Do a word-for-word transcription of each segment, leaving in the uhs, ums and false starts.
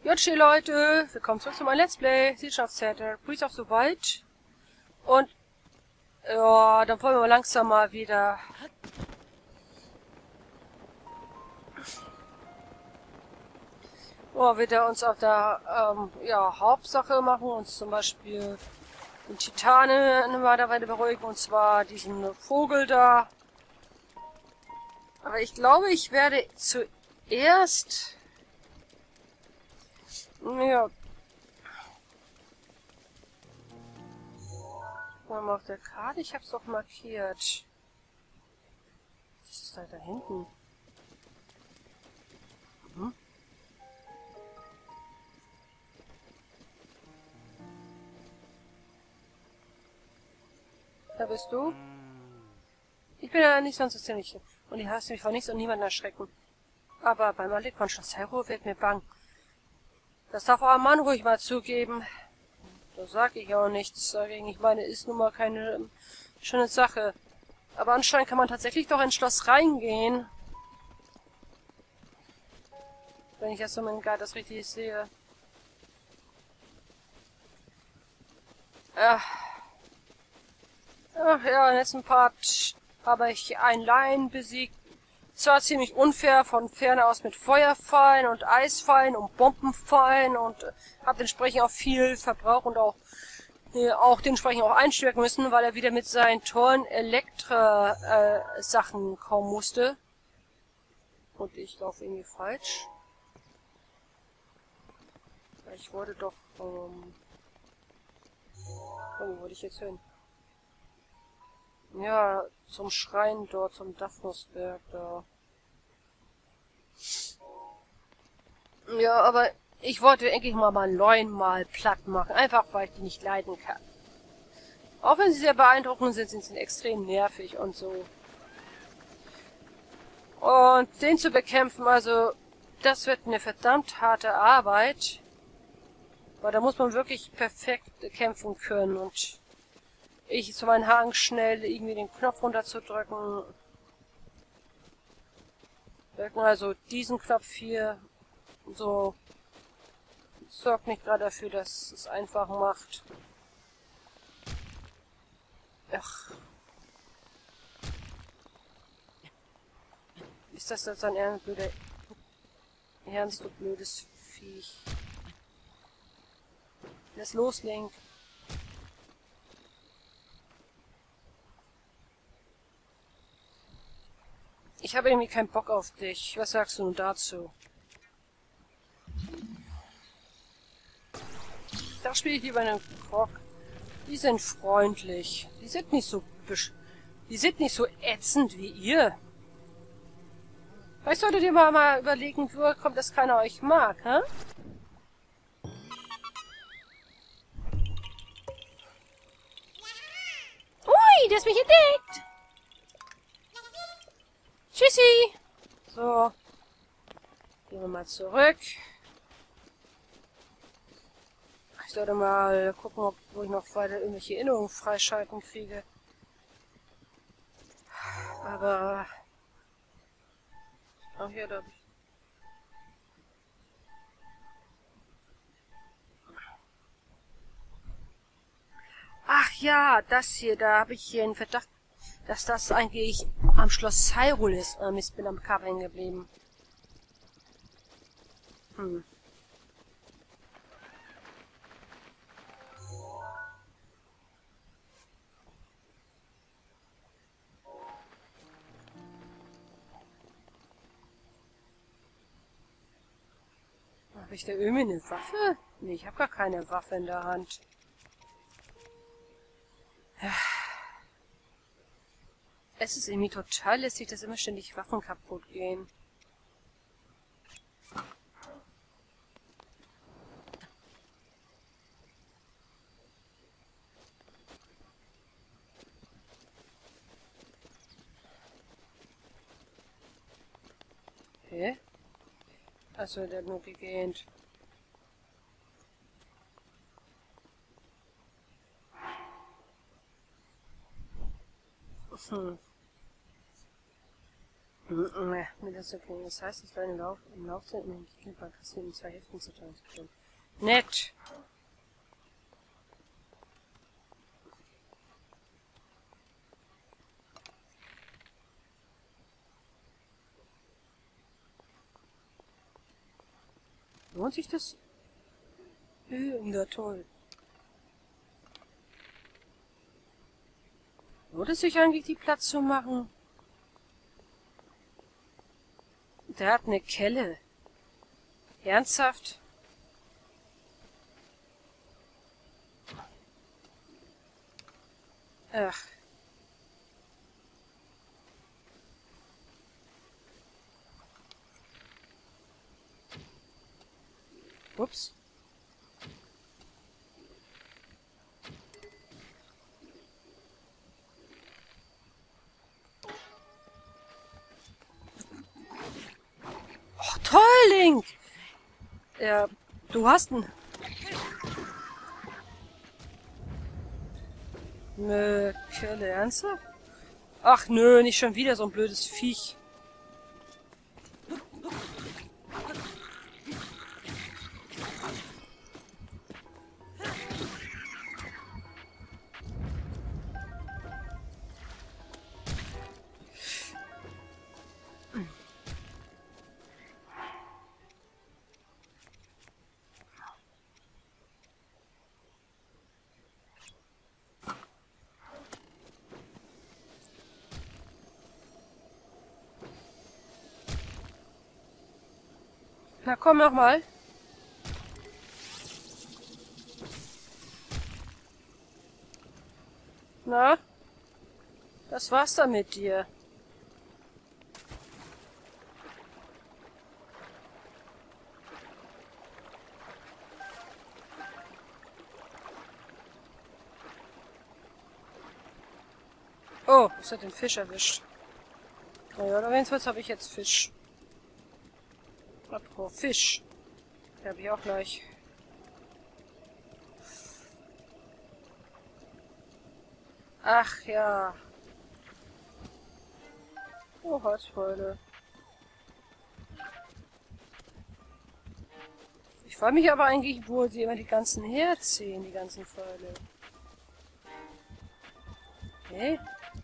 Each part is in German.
Jotschi Leute, willkommen zurück zu meinem Let's Play, Siedschaftstheater, Breath of the Wild. Und, ja, dann wollen wir langsam mal wieder... Oh, wieder uns auf der, ähm, ja, Hauptsache machen, uns zum Beispiel den Titanen mal dabei beruhigen, und zwar diesen Vogel da. Aber ich glaube, ich werde zuerst... Ja. Gucken wir mal auf der Karte. Ich habe es doch markiert. Was ist da da hinten? Hm? Da bist du? Ich bin ja nicht sonst ziemlich. Und ich hasse mich vor nichts und niemanden erschrecken. Aber beim Anblick von Schloss Hyrule wird mir bang. Das darf euer Mann ruhig mal zugeben. Da sag ich auch nichts dagegen. Ich meine, ist nun mal keine ähm, schöne Sache. Aber anscheinend kann man tatsächlich doch ins Schloss reingehen. Wenn ich das so mit dem Guide das richtig sehe. Ach. Ach ja, im letzten Part habe ich einen Lion besiegt. Zwar ziemlich unfair, von Ferne aus mit Feuerfallen und Eisfallen und Bombenfallen und äh, habe entsprechend auch viel Verbrauch und auch äh, auch dementsprechend auch einstärken müssen, weil er wieder mit seinen tollen Elektra-Sachen äh, kommen musste. Und ich laufe irgendwie falsch. Ich wollte doch... Ähm, wo wollte ich jetzt hin? Ja, zum Schrein dort, zum Daphnosberg da. Ja, aber ich wollte endlich mal mal neun mal platt machen. Einfach, weil ich die nicht leiden kann. Auch wenn sie sehr beeindruckend sind, sind sie extrem nervig und so. Und den zu bekämpfen, also, das wird eine verdammt harte Arbeit. Weil da muss man wirklich perfekt kämpfen können und... Ich zu meinen Haaren schnell irgendwie den Knopf runterzudrücken. Drücken also diesen Knopf hier. So. Sorgt nicht gerade dafür, dass es einfach macht. Ach. Ist das jetzt ein ernst blöder... Ernst, du blödes Viech. Lass los, Link. Ich habe irgendwie keinen Bock auf dich. Was sagst du nun dazu? Da spiele ich lieber einen Krog. Die sind freundlich. Die sind nicht so besch... Die sind nicht so ätzend wie ihr. Vielleicht solltet ihr mal, mal überlegen, woher kommt, dass keiner euch mag, hä? Ui, der ist mich entdeckt! Tschüssi! So. Gehen wir mal zurück. Ich sollte mal gucken, ob, wo ich noch weiter irgendwelche Erinnerungen freischalten kriege. Aber... Ach ja, da hab ich... Ach ja, das hier, da habe ich hier einen Verdacht, dass das eigentlich am Schloss Hyrule ist. Ähm, ich bin am Cover hängen geblieben. Hm. Habe ich da irgendwie eine Waffe? Nee, ich habe gar keine Waffe in der Hand. Es ist irgendwie total lästig, dass immer ständig Waffen kaputt gehen. Hä? Achso, der hat nur gegähnt. Hm. Nee, mir das okay. Das heißt, ich werde im Lauf, im Lauf der Gegner kassieren, in zwei Hälften zu teilen. Nett! Lohnt sich das? Ja, toll. Lohnt es sich eigentlich, die Platz zu machen? Der hat eine Kelle. Ernsthaft? Ach. Ups. Oh, toll, Link! Ja, du hast einen... Nö, Kelle, ernsthaft? Ach nö, nicht schon wieder so ein blödes Viech. Na komm, noch mal. Na? Das war's dann mit dir. Oh, es hat den Fisch erwischt. Naja, oder wenigstens habe ich jetzt Fisch. Apropos Fisch. Den habe ich auch gleich. Ach ja. Oh, Holzfäule. Ich frage mich aber eigentlich, wo sie immer die ganzen herziehen, die ganzen Pfeile. Okay.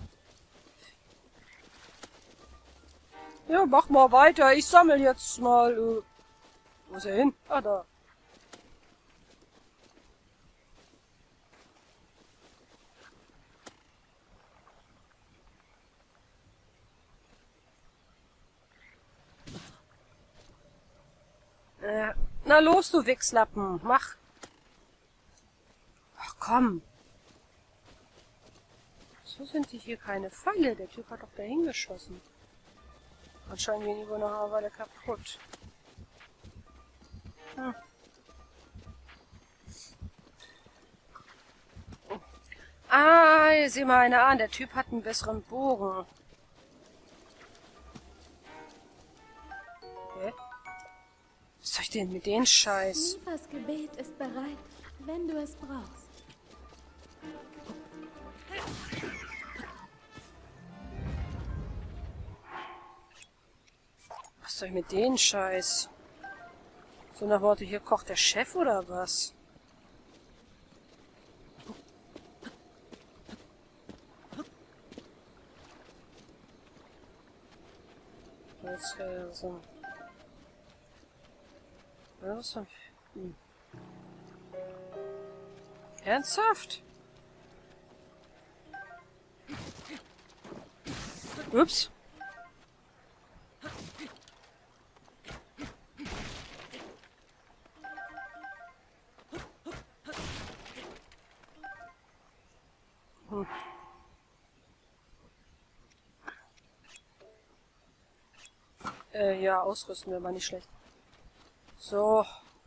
Ja, mach mal weiter. Ich sammle jetzt mal. Äh, wo ist er hin? Ah, da. Äh, na los, du Wichslappen. Mach. Ach komm. So sind die hier keine Pfeile. Der Typ hat doch dahin geschossen. Anscheinend gehen die wohl noch eine Weile kaputt. Hm. Ah, hier sieh mal einer an. Der Typ hat einen besseren Bogen. Okay. Was soll ich denn mit den Scheiß? Das Gebet ist bereit, wenn du es brauchst. Was soll ich mit den Scheiß? So nach Worte, hier kocht der Chef oder was? Jetzt, äh, so. Was für ein... Hm. Ernsthaft? Ups. Hm. Äh, ja, ausrüsten wäre mal nicht schlecht. So.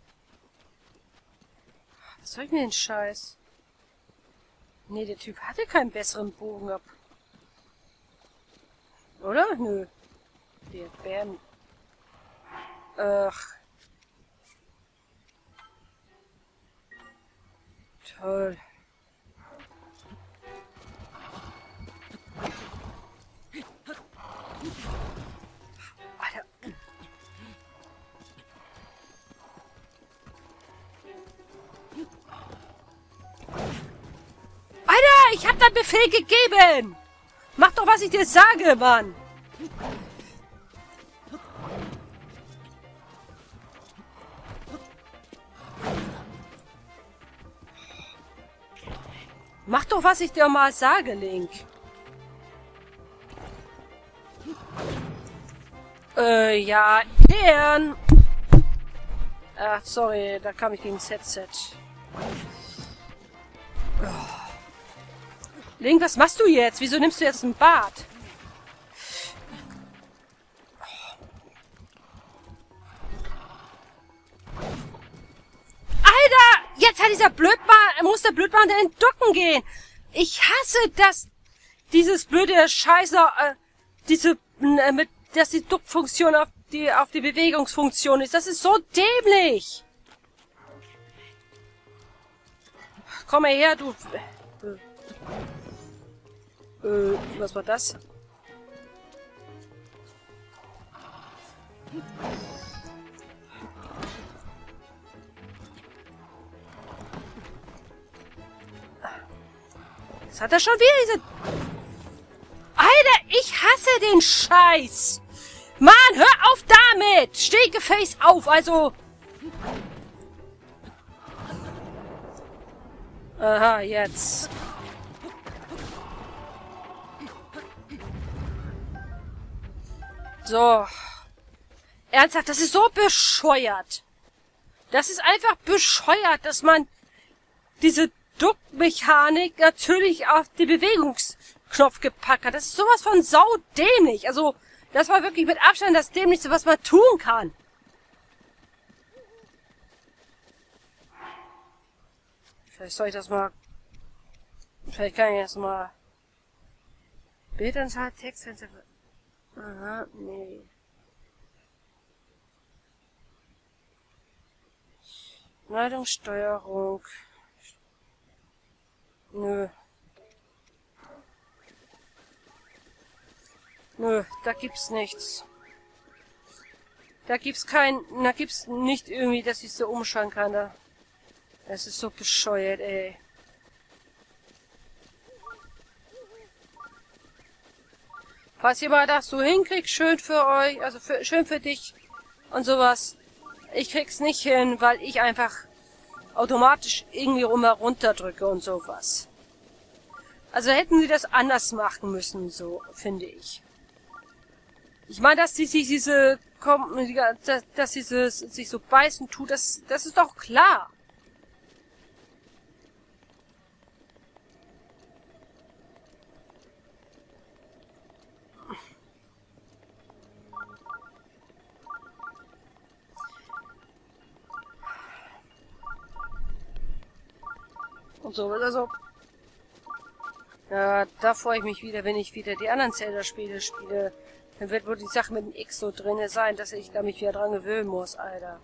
Was soll ich mir den Scheiß? Nee, der Typ hatte keinen besseren Bogen ab. Oder? Nö. Der Bären. Ach. Toll. Ich hab deinen Befehl gegeben! Mach doch, was ich dir sage, Mann! Mach doch, was ich dir mal sage, Link. Äh, ja, Herrn. Ach, sorry, da kam ich gegen das Headset. Oh. Link, was machst du jetzt? Wieso nimmst du jetzt ein Bad? Alter! Jetzt hat dieser Blödmann, muss der Blödmann da in Ducken gehen. Ich hasse das. Dieses blöde Scheiße, äh, diese, äh, mit, dass die Duckfunktion auf die, auf die Bewegungsfunktion ist. Das ist so dämlich. Komm mal her, du. Äh, äh, was war das? Jetzt hat er schon wieder diese... Alter, ich hasse den Scheiß! Mann, hör auf damit! Steh gefälligst auf, also... Aha, jetzt. So. Ernsthaft, das ist so bescheuert. Das ist einfach bescheuert, dass man diese Duckmechanik natürlich auf den Bewegungsknopf gepackt hat. Das ist sowas von saudämlich. Also, das war wirklich mit Abstand das Dämlichste, was man tun kann. Vielleicht soll ich das mal... Vielleicht kann ich das mal... Bildanzahl, Textfenster... Aha, nee. Leitungssteuerung... Nö. Nö, da gibt's nichts. Da gibt's kein... Da gibt's nicht irgendwie, dass ich so umschalten kann. Da. Das ist so bescheuert, ey. Falls ihr mal das so hinkriegt, schön für euch, also für, schön für dich und sowas. Ich krieg's nicht hin, weil ich einfach automatisch irgendwie rum runterdrücke und sowas. Also hätten sie das anders machen müssen, so, finde ich. Ich meine, dass die sich diese, dass, dass dieses sich so beißen tut, das, das ist doch klar. Und so, also... Ja, da freue ich mich wieder, wenn ich wieder die anderen Zelda-Spiele spiele. Dann wird wohl die Sache mit dem X so drinne sein, dass ich da mich wieder dran gewöhnen muss, Alter.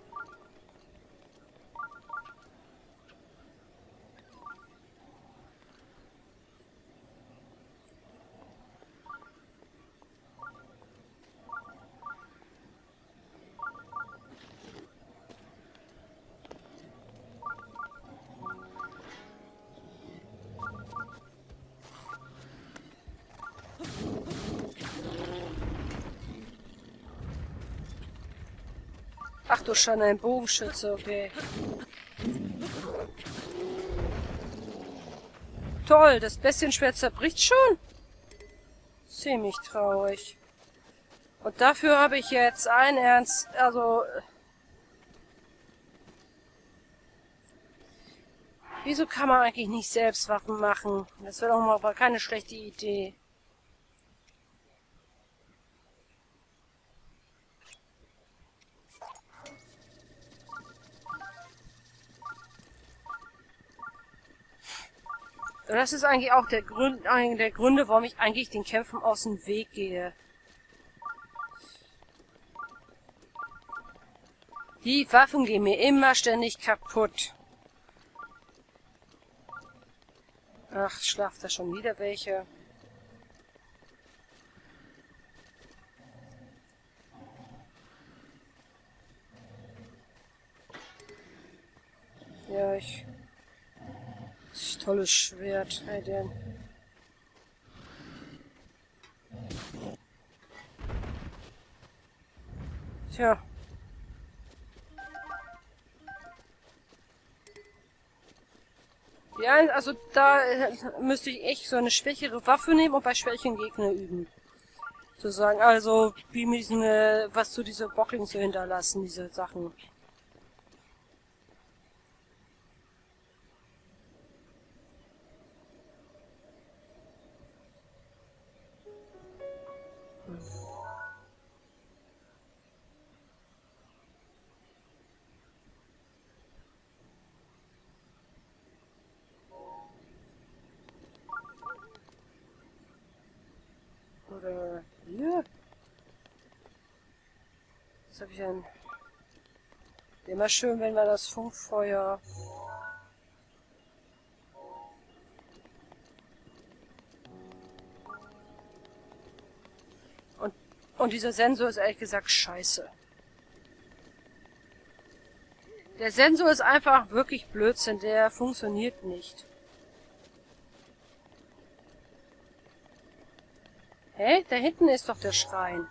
Ach du Schande, ein Bogenschütze, okay. Toll, das Bestienschwert zerbricht schon? Ziemlich traurig. Und dafür habe ich jetzt ein Ernst, also... Wieso kann man eigentlich nicht selbst Waffen machen? Das wäre doch mal keine schlechte Idee. Und das ist eigentlich auch der Grund, einer der Gründe, warum ich eigentlich den Kämpfen aus dem Weg gehe. Die Waffen gehen mir immer ständig kaputt. Ach, schlaft da schon wieder welche. Ja, ich... Das ist ein tolles Schwert, hey denn. Tja. Ja, also da äh, müsste ich echt so eine schwächere Waffe nehmen und bei schwächeren Gegner üben. Sozusagen, also wie mit diesen, äh, was so diese Bocklings so hinterlassen, diese Sachen. Oder hier. Was habe ich denn? Immer schön, wenn man das Funkfeuer. Und, und dieser Sensor ist ehrlich gesagt scheiße. Der Sensor ist einfach wirklich Blödsinn, der funktioniert nicht. Hä? Da hinten ist doch der Schrein.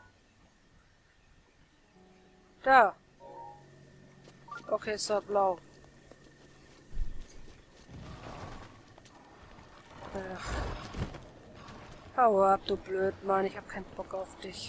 Da. Okay, ist doch blau. Ach. Hau ab, du blöd Mann, ich hab keinen Bock auf dich.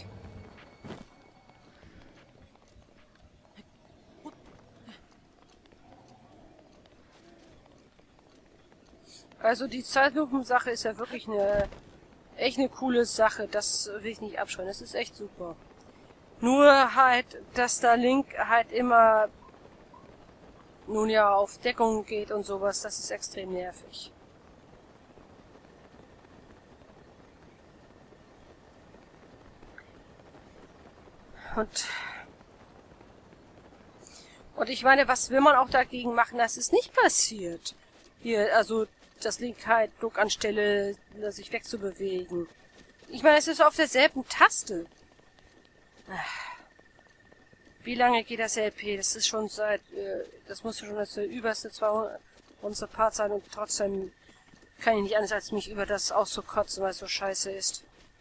Also die Zeitlupensache ist ja wirklich eine echt eine coole Sache, das will ich nicht abschreien, das ist echt super. Nur halt, dass da Link halt immer nun ja auf Deckung geht und sowas, das ist extrem nervig. Und und ich meine, was will man auch dagegen machen, dass es nicht passiert? Hier, also das Link halt Druck anstelle, sich wegzubewegen. Ich meine, es ist auf derselben Taste. Wie lange geht das L P? Das ist schon seit, äh, das muss schon das überste zweihundert unsere Part sein und trotzdem kann ich nicht anders als mich über das auszukotzen, weil es so scheiße ist.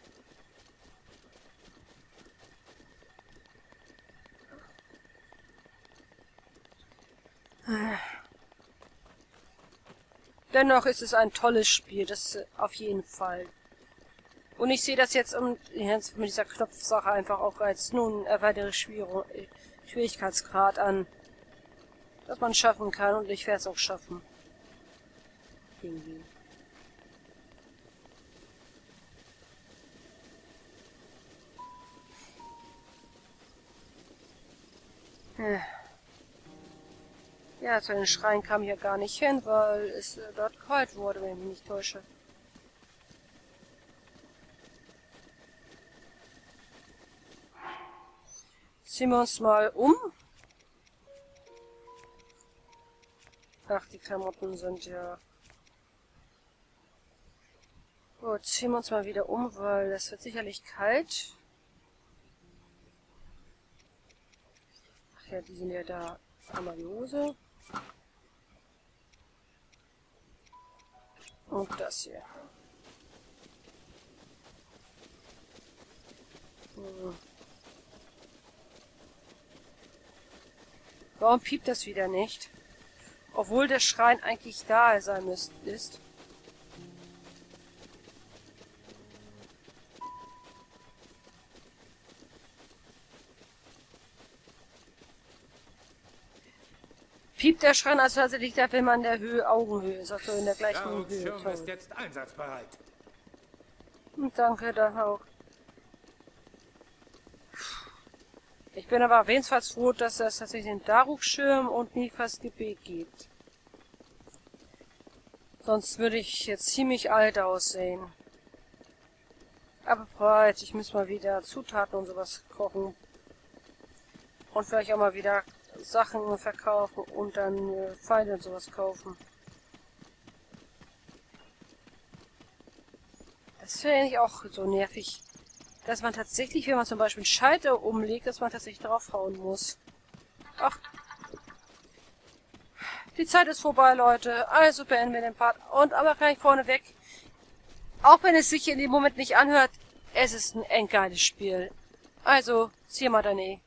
Dennoch ist es ein tolles Spiel, das auf jeden Fall. Und ich sehe das jetzt, um, jetzt mit dieser Knopfsache einfach auch als nun erweitere Schwierigkeitsgrad an, dass man schaffen kann und ich werde es auch schaffen. Irgendwie. Ja, zu den Schrein kam ich ja gar nicht hin, weil es äh, dort kalt wurde, wenn ich mich nicht täusche. Ziehen wir uns mal um. Ach, die Klamotten sind ja... Gut, ziehen wir uns mal wieder um, weil es wird sicherlich kalt. Ach ja, die sind ja da. Einmal die Hose. Und das hier. Hm. Warum piept das wieder nicht? Obwohl der Schrein eigentlich da sein müsste, ist. Piept der Schrein also tatsächlich da, wenn man in der Höhe, Augenhöhe ist, also in der gleichen ja, und Höhe. Schirm ist jetzt einsatzbereit. Und danke, dann auch. Ich bin aber wenigstens froh, dass es tatsächlich den Daruk-Schirm und Nifas Gebet gibt. Sonst würde ich jetzt ziemlich alt aussehen. Aber breit, ich muss mal wieder Zutaten und sowas kochen. Und vielleicht auch mal wieder Sachen verkaufen und dann äh, Pfeile und sowas kaufen. Das finde ich auch so nervig, dass man tatsächlich, wenn man zum Beispiel einen Schalter umlegt, dass man tatsächlich draufhauen muss. Ach. Die Zeit ist vorbei, Leute. Also beenden wir den Part. Und aber gleich vorneweg, auch wenn es sich in dem Moment nicht anhört, es ist ein endgeiles Spiel. Also, zieh mal deine